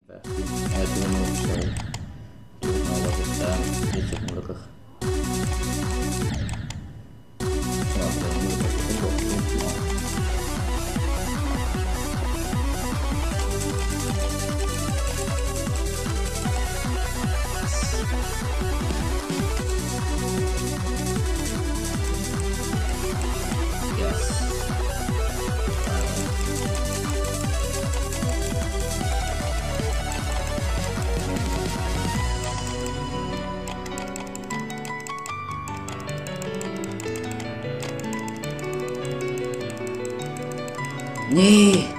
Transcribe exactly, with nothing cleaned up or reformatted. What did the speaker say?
É do novo show, de nova versão, de segunda. Nih,